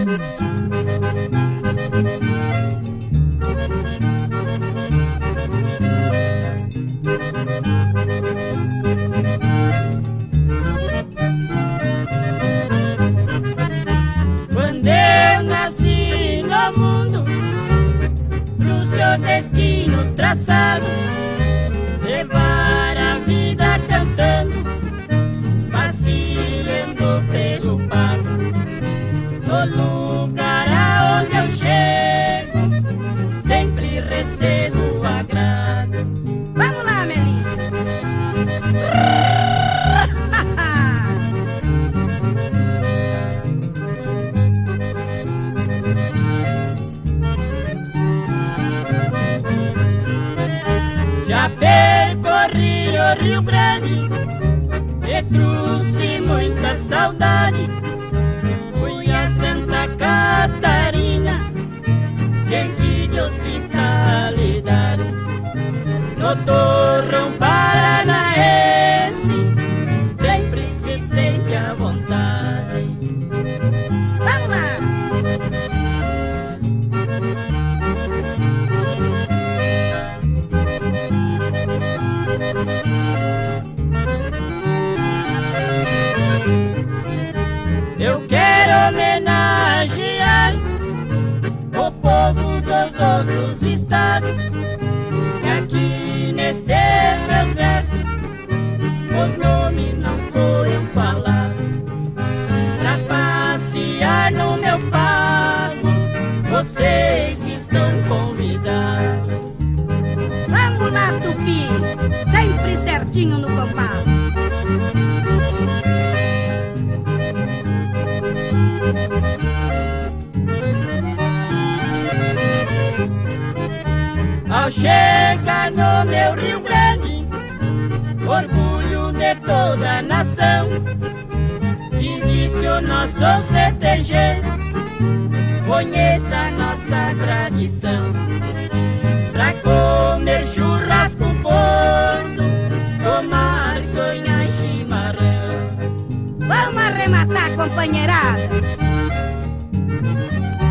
Quando eu nasci no mundo, pro seu destino traçado, levar a vida cantando, passeando pelo pago. No lugar aonde eu chego, sempre recebo agrado. Vamos lá, Melinha! Já percorri o Rio Grande e trouxe muita saudade. Fui a Santa Catarina, gente de hospitalidade. No torrão paranaense, sempre se sente à vontade. Vamos lá! Eu quero homenagear o povo dos outros estados, que aqui nestes meus versos os nomes não foram falados. Pra passear no meu pago, vocês estão convidados. Vamos lá, Tupi, sempre certinho no compasso. Ao chegar no meu Rio Grande, orgulho de toda a nação, visite o nosso CTG, conheça a nossa tradição. Pra comer churrasco gordo, tomar conha e chimarrão. Vamos arrematar, companheirada!